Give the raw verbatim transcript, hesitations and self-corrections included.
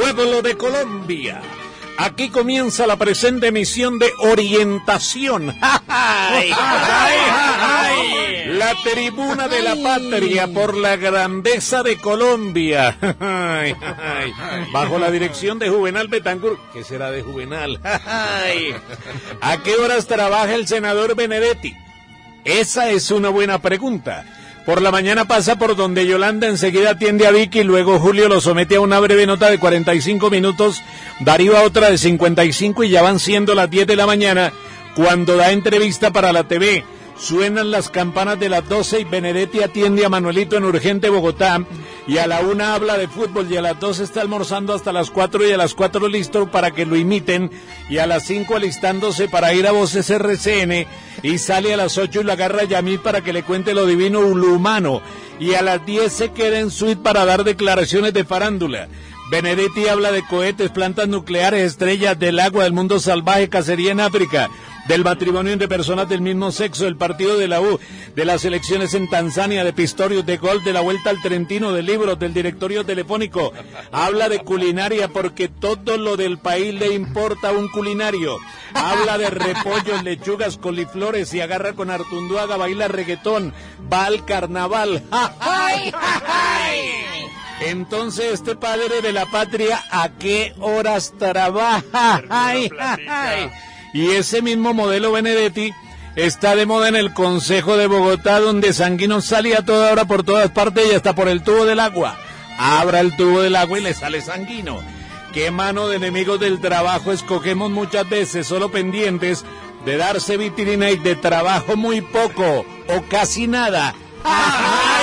pueblo de Colombia. Aquí comienza la presente emisión de Orientación. ¡Ay! ¡Ay! ¡Ay! La tribuna de la patria por la grandeza de Colombia. ¡Ay! ¡Ay! Bajo la dirección de Juvenal Betancourt. ¿Qué será de Juvenal? ¡Ay! ¿A qué horas trabaja el senador Benedetti? Esa es una buena pregunta. Por la mañana pasa por donde Yolanda, enseguida atiende a Vicky, luego Julio lo somete a una breve nota de cuarenta y cinco minutos, Darío a otra de cincuenta y cinco y ya van siendo las diez de la mañana cuando da entrevista para la T V. Suenan las campanas de las doce y Benedetti atiende a Manuelito en Urgente Bogotá y a la una habla de fútbol y a las dos está almorzando hasta las cuatro y a las cuatro listo para que lo imiten y a las cinco alistándose para ir a Voces R C N y sale a las ocho y lo agarra Yamil para que le cuente lo divino lo humano y a las diez se queda en suite para dar declaraciones de farándula. Benedetti habla de cohetes, plantas nucleares, estrellas del agua, del mundo salvaje, cacería en África, del matrimonio entre personas del mismo sexo, del partido de la U, de las elecciones en Tanzania, de Pistorius, de Gol, de la Vuelta al Trentino, de libros, del directorio telefónico. Habla de culinaria porque todo lo del país le importa a un culinario. Habla de repollos, lechugas, coliflores y agarra con Artunduaga, baila reggaetón, va al carnaval. ¡Ay, ay! Entonces, este padre de la patria, ¿a qué horas trabaja? Ay, ay. Y ese mismo modelo Benedetti está de moda en el Consejo de Bogotá, donde Sanguino sale a toda hora por todas partes y hasta por el tubo del agua. Abra el tubo del agua y le sale Sanguino. ¿Qué mano de enemigos del trabajo escogemos muchas veces, solo pendientes de darse vitrina y de trabajo muy poco o casi nada? ¡Ay!